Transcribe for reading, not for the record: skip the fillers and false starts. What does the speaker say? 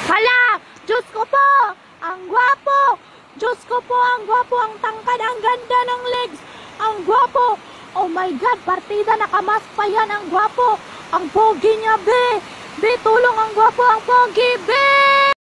Hala! Diyos ko po! Ang gwapo! Diyos ko po, ang gwapo, ang tangkad, ang ganda ng legs, ang gwapo! Oh my God, partida, nakamask pa yan, ang gwapo! Ang pogi niya, be! Be, tulong, ang gwapo, ang pogi, be!